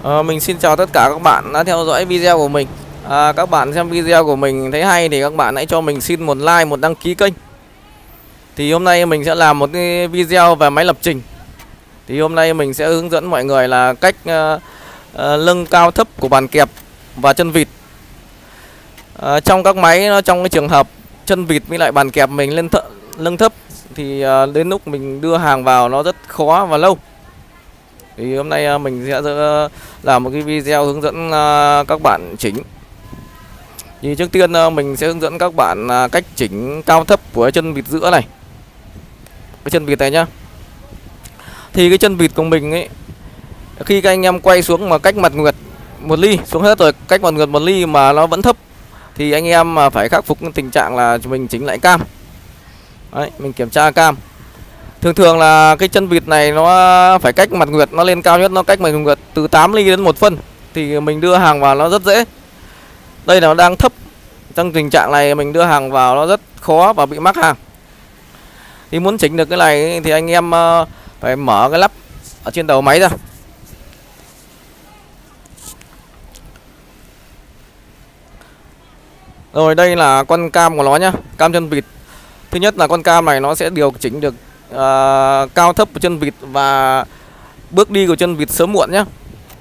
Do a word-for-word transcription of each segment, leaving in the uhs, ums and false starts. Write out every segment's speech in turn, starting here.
Ờ, mình xin chào tất cả các bạn đã theo dõi video của mình. à, Các bạn xem video của mình thấy hay thì các bạn hãy cho mình xin một like, một đăng ký kênh. Thì hôm nay mình sẽ làm một cái video về máy lập trình. Thì hôm nay mình sẽ hướng dẫn mọi người là cách uh, uh, nâng cao thấp của bàn kẹp và chân vịt. uh, Trong các máy, nó trong cái trường hợp chân vịt với lại bàn kẹp mình lên th nâng thấp thì uh, đến lúc mình đưa hàng vào nó rất khó và lâu. Thì hôm nay mình sẽ làm một cái video hướng dẫn các bạn chỉnh. Thì trước tiên mình sẽ hướng dẫn các bạn cách chỉnh cao thấp của chân vịt giữa này, cái chân vịt này nhá. Thì cái chân vịt của mình ấy, khi các anh em quay xuống mà cách mặt nguyệt một ly xuống hết rồi, cách mặt nguyệt một ly mà nó vẫn thấp thì anh em mà phải khắc phục tình trạng là mình chỉnh lại cam. Đấy, mình kiểm tra cam. Thường thường là cái chân vịt này nó phải cách mặt nguyệt nó lên cao nhất, nó cách mặt nguyệt từ tám ly đến một phân thì mình đưa hàng vào nó rất dễ. Đây nó đang thấp, trong tình trạng này mình đưa hàng vào nó rất khó và bị mắc hàng. Thì muốn chỉnh được cái này thì anh em phải mở cái lắp ở trên đầu máy ra. Rồi đây là con cam của nó nhá, cam chân vịt. Thứ nhất là con cam này nó sẽ điều chỉnh được uh, cao thấp của chân vịt và bước đi của chân vịt sớm muộn nhé.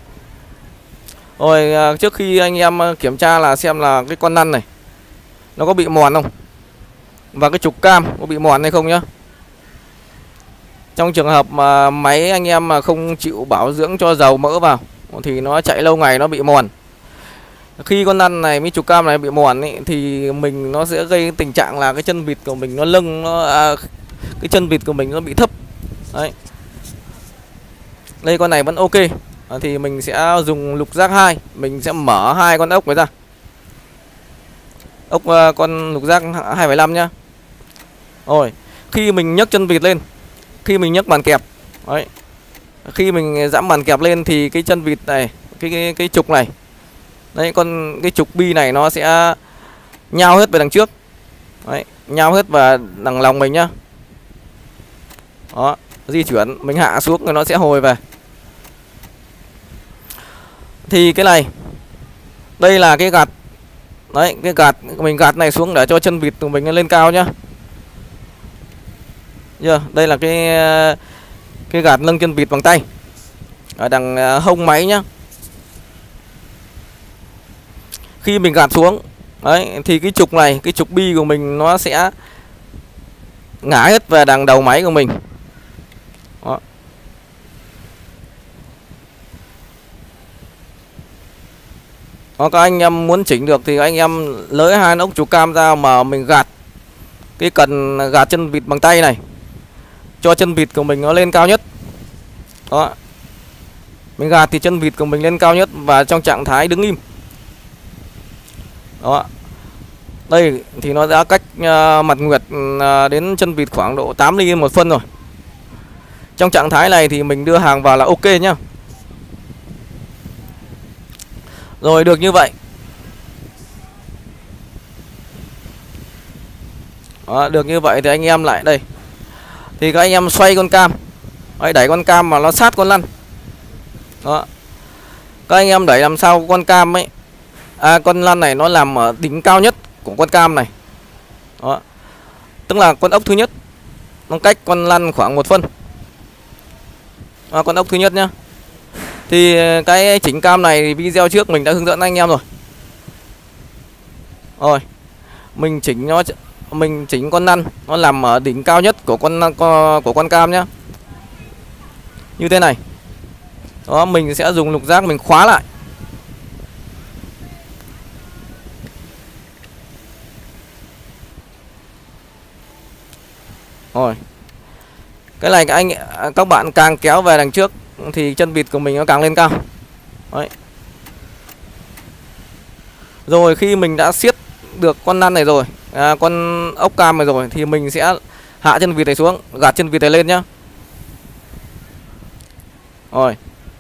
Rồi uh, trước khi anh em kiểm tra là xem là cái con lăn này nó có bị mòn không, và cái trục cam có bị mòn hay không nhá. Trong trường hợp mà máy anh em mà không chịu bảo dưỡng cho dầu mỡ vào thì nó chạy lâu ngày nó bị mòn. Khi con lăn này với trục cam này bị mòn ấy, thì mình nó sẽ gây tình trạng là cái chân vịt của mình nó lưng nó à, cái chân vịt của mình nó bị thấp. Đấy. Đây con này vẫn ok. À, thì mình sẽ dùng lục giác hai, mình sẽ mở hai con ốc này ra. Ốc uh, con lục giác hai phẩy năm nhá. Rồi, khi mình nhấc chân vịt lên, khi mình nhấc bàn kẹp, đấy. Khi mình giẫm bàn kẹp lên thì cái chân vịt này, cái cái, cái trục này. Đấy, con cái trục bi này nó sẽ nhao hết về đằng trước. Đấy, nhao hết vào đằng lòng mình nhá. Đó, di chuyển mình hạ xuống rồi nó sẽ hồi về. Thì cái này, đây là cái gạt. Đấy, cái gạt mình gạt này xuống để cho chân vịt của mình lên cao nhá. Giờ đây là cái cái gạt nâng chân vịt bằng tay ở đằng hông máy nhá. Khi mình gạt xuống, đấy, thì cái trục này, cái trục bi của mình nó sẽ ngã hết về đằng đầu máy của mình. Đó. Đó, các anh em muốn chỉnh được thì anh em lấy hai ốc trục cam ra mà mình gạt cái cần gạt chân vịt bằng tay này cho chân vịt của mình nó lên cao nhất. Đó. Mình gạt thì chân vịt của mình lên cao nhất và trong trạng thái đứng im. Đó. Đây thì nó đã cách uh, mặt nguyệt uh, đến chân vịt khoảng độ tám ly một phân rồi. Trong trạng thái này thì mình đưa hàng vào là ok nhá. Rồi được như vậy. Đó, được như vậy thì anh em lại đây. Thì các anh em xoay con cam. Đấy, đẩy con cam mà nó sát con lăn. Đó. Các anh em đẩy làm sao con cam ấy, à, con lăn này nó làm ở đỉnh cao nhất của con cam này. Đó. Tức là con ốc thứ nhất nó cách con lăn khoảng một phân. À, con ốc thứ nhất nhá. Thì cái chỉnh cam này video trước mình đã hướng dẫn anh em rồi. Rồi, mình chỉnh nó mình chỉnh con lăn nó làm ở đỉnh cao nhất của con của con cam nhá. Như thế này. Đó, mình sẽ dùng lục giác mình khóa lại. Rồi. Cái này các anh các bạn càng kéo về đằng trước thì chân vịt của mình nó càng lên cao. Đấy. Rồi khi mình đã siết được con lăn này rồi, à, con ốc cam này rồi thì mình sẽ hạ chân vịt này xuống, gạt chân vịt này lên nhá. Rồi.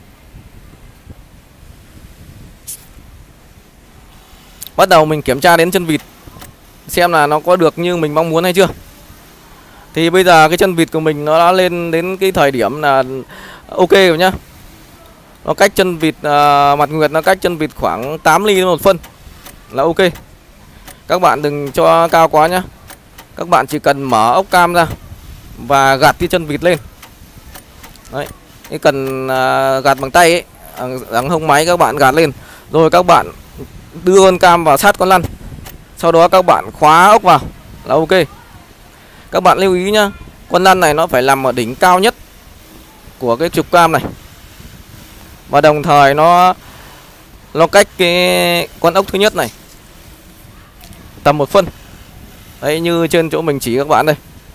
Bắt đầu mình kiểm tra đến chân vịt xem là nó có được như mình mong muốn hay chưa. Thì bây giờ cái chân vịt của mình nó đã lên đến cái thời điểm là ok rồi nhá. Nó cách chân vịt uh, mặt nguyệt nó cách chân vịt khoảng tám ly một phân là ok. Các bạn đừng cho cao quá nhá. Các bạn chỉ cần mở ốc cam ra và gạt cái chân vịt lên. Đấy, cái cần uh, gạt bằng tay ấy, đằng hông máy các bạn gạt lên. Rồi các bạn đưa con cam vào sát con lăn. Sau đó các bạn khóa ốc vào là ok. Các bạn lưu ý nhá, con lăn này nó phải nằm ở đỉnh cao nhất của cái trục cam này. Và đồng thời nó nó cách cái con ốc thứ nhất này tầm một phân. Đấy, như trên chỗ mình chỉ các bạn đây.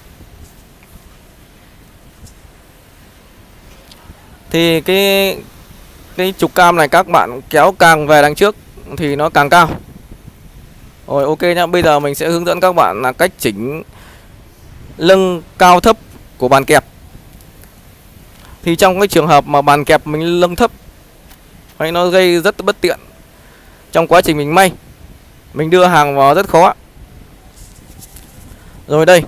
Thì cái cái trục cam này các bạn kéo càng về đằng trước thì nó càng cao. Rồi ok nhá, bây giờ mình sẽ hướng dẫn các bạn là cách chỉnh lưng cao thấp của bàn kẹp. Thì trong cái trường hợp mà bàn kẹp mình lưng thấp hay nó gây rất bất tiện trong quá trình mình may, mình đưa hàng vào rất khó. Rồi đây,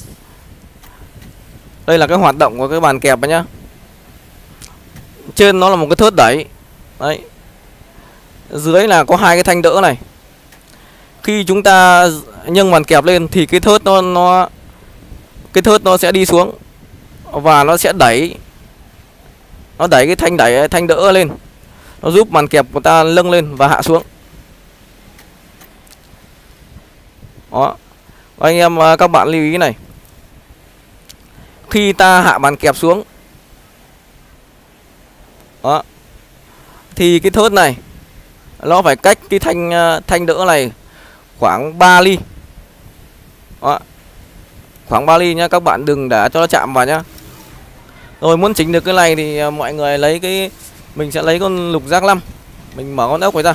đây là cái hoạt động của cái bàn kẹp nhá. Trên nó là một cái thớt đẩy. Đấy, dưới là có hai cái thanh đỡ này. Khi chúng ta nhấc bàn kẹp lên thì cái thớt nó nó cái thớt nó sẽ đi xuống và nó sẽ đẩy nó đẩy cái thanh đẩy thanh đỡ lên, nó giúp bàn kẹp của ta lâng lên và hạ xuống. Đó, anh em các bạn lưu ý này, khi ta hạ bàn kẹp xuống đó thì cái thớt này nó phải cách cái thanh thanh đỡ này khoảng ba ly. Đó, khoảng ba ly nhá, các bạn đừng để cho nó chạm vào nhá. Rồi muốn chỉnh được cái này thì mọi người lấy cái, mình sẽ lấy con lục giác năm, mình mở con ốc này ra.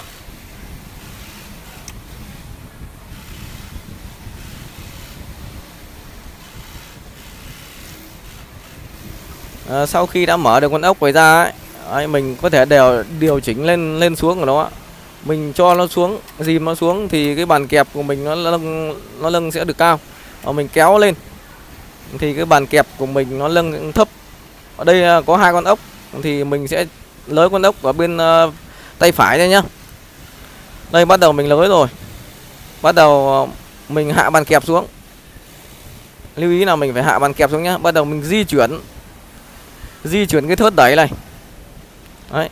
À, sau khi đã mở được con ốc này ra ấy, ấy, mình có thể đều điều chỉnh lên lên xuống của nó. Mình cho nó xuống, dìm nó xuống thì cái bàn kẹp của mình nó lâng nó lâng sẽ được cao. Và mình kéo lên thì cái bàn kẹp của mình nó lâng thấp. Ở đây có hai con ốc thì mình sẽ lới con ốc ở bên uh, tay phải đây nhá. Đây bắt đầu mình lới rồi. Bắt đầu mình hạ bàn kẹp xuống. Lưu ý là mình phải hạ bàn kẹp xuống nhá. Bắt đầu mình di chuyển Di chuyển cái thớt đẩy này. Đấy,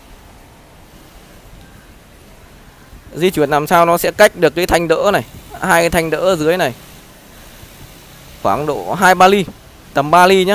di chuyển làm sao nó sẽ cách được cái thanh đỡ này, hai cái thanh đỡ ở dưới này khoảng độ hai ba ly, tầm ba ly nhá.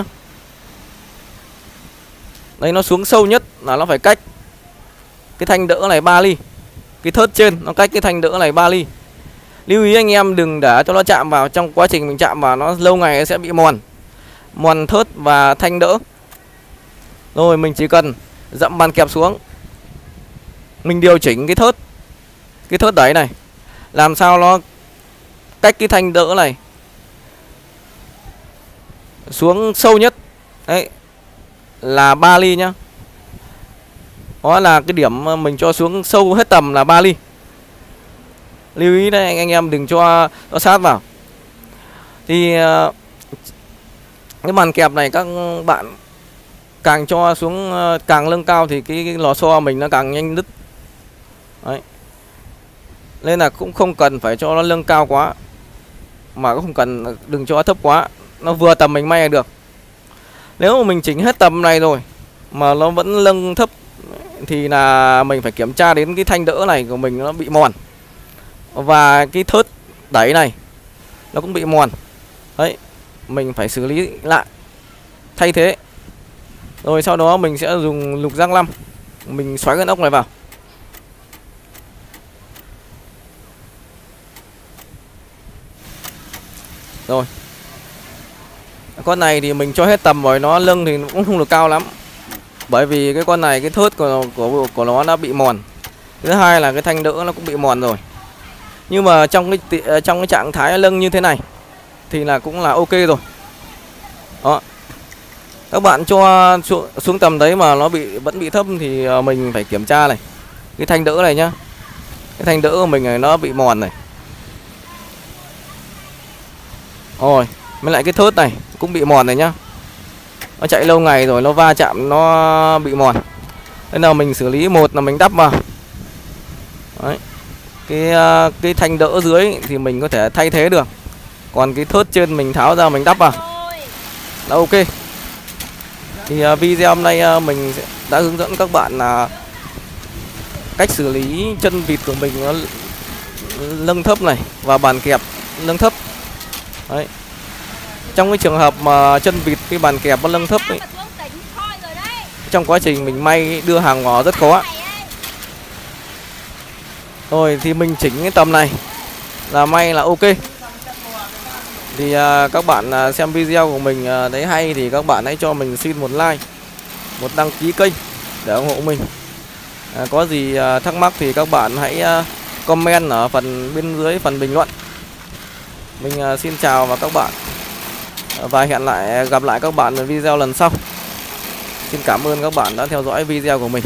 Đây, nó xuống sâu nhất là nó phải cách cái thanh đỡ này ba ly. Cái thớt trên nó cách cái thanh đỡ này ba ly. Lưu ý anh em đừng để cho nó chạm vào, trong quá trình mình chạm vào nó lâu ngày sẽ bị mòn Mòn thớt và thanh đỡ. Rồi mình chỉ cần dậm bàn kẹp xuống, mình điều chỉnh cái thớt Cái thớt đẩy này làm sao nó cách cái thanh đỡ này xuống sâu nhất. Đấy, là ba ly nhá. Đó là cái điểm mình cho xuống sâu hết tầm là ba ly. Lưu ý đấy, anh, anh em đừng cho nó sát vào. Thì cái bàn kẹp này các bạn càng cho xuống càng nâng cao thì cái, cái lò xo mình nó càng nhanh đứt. Đấy, nên là cũng không cần phải cho nó nâng cao quá, mà cũng không cần đừng cho nó thấp quá, nó vừa tầm mình may là được. Nếu mà mình chỉnh hết tầm này rồi mà nó vẫn nâng thấp thì là mình phải kiểm tra đến cái thanh đỡ này của mình nó bị mòn, và cái thớt đẩy này nó cũng bị mòn. Đấy, mình phải xử lý lại, thay thế. Rồi sau đó mình sẽ dùng lục giác năm, mình xoáy con ốc này vào. Rồi, con này thì mình cho hết tầm rồi, nó lưng thì cũng không được cao lắm, bởi vì cái con này cái thớt của của của nó đã bị mòn. Thứ hai là cái thanh đỡ nó cũng bị mòn rồi. Nhưng mà trong cái trong cái trạng thái lưng như thế này thì là cũng là ok rồi. Đó, các bạn cho xuống tầm đấy mà nó bị vẫn bị thấp thì mình phải kiểm tra này, cái thanh đỡ này nhá, cái thanh đỡ của mình này nó bị mòn này. Rồi, với lại cái thớt này cũng bị mòn này nhá, nó chạy lâu ngày rồi, nó va chạm nó bị mòn. Thế nào mình xử lý một là mình đắp vào. Đấy. Cái cái thanh đỡ dưới thì mình có thể thay thế được. Còn cái thớt trên mình tháo ra mình đắp vào là ok. Thì video hôm nay mình đã hướng dẫn các bạn là cách xử lý chân vịt của mình nó nâng thấp này và bàn kẹp nâng thấp. Đấy. Trong cái trường hợp mà chân vịt cái bàn kẹp nó nâng thấp ấy, trong quá trình mình may đưa hàng ngỏ rất khó. Rồi thì mình chỉnh cái tầm này là may là ok. Thì à, các bạn à, xem video của mình à, thấy hay thì các bạn hãy cho mình xin một like, một đăng ký kênh để ủng hộ mình. À, có gì à, thắc mắc thì các bạn hãy à, comment ở phần bên dưới phần bình luận. Mình à, xin chào và các bạn à, và hẹn lại gặp lại các bạn ở video lần sau. Xin cảm ơn các bạn đã theo dõi video của mình.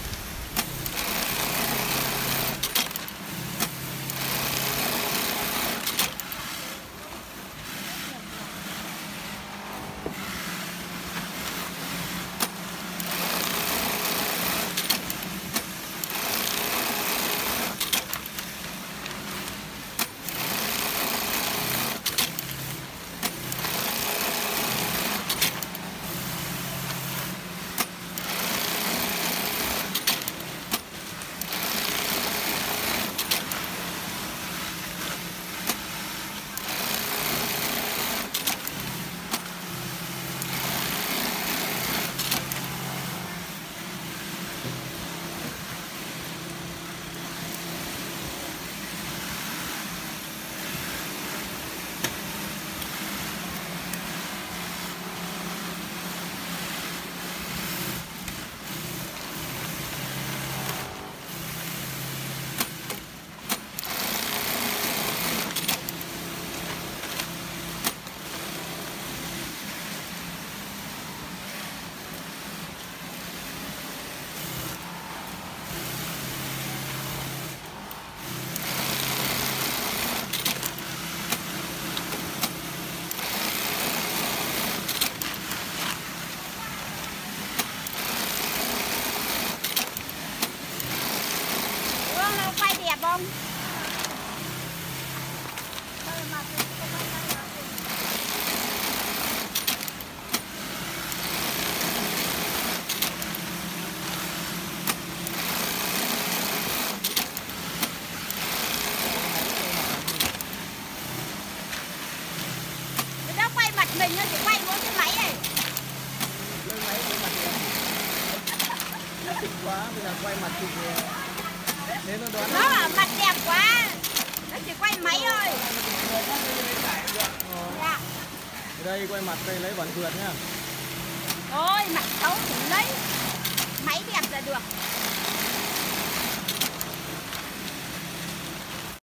Không. Nó quay mặt mình nó chỉ quay mỗi cái máy này. Lên máy quay mặt em. Nó thích quá, bây giờ quay mặt thì nên nó đoán. Nó ở mặt đẹp quá. Nó chỉ quay máy thôi. Dạ. Đây quay mặt đây lấy bản vượt nhá. Ôi mặt xấu thì lấy. Máy đẹp là được.